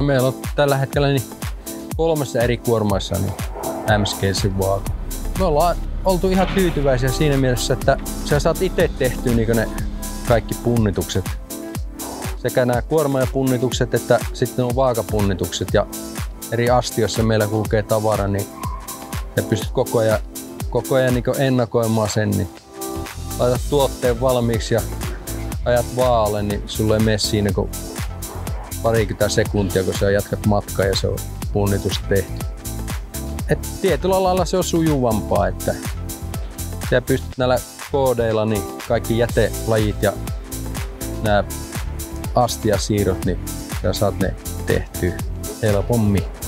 Meillä on tällä hetkellä 3 eri kuormaissa mScalesin vaaka. Me ollaan oltu ihan tyytyväisiä siinä mielessä, että sä saat itse tehtyä ne kaikki punnitukset. Sekä nämä kuorma- ja punnitukset että sitten on vaakapunnitukset. Ja eri astioissa meillä kulkee tavara, niin sä pystyt koko ajan ennakoimaan sen. Niin laitat tuotteen valmiiksi ja ajat vaalle, niin sulle ei mene siinä parikymmentä sekuntia, kun sä jatkat matkaa ja se on punnitus tehty. Et tietyllä lailla se on sujuvampaa, että sä pystyt näillä koodeilla niin kaikki jätelajit ja nämä astiasiirrot, niin sä saat ne tehtyä helpommin.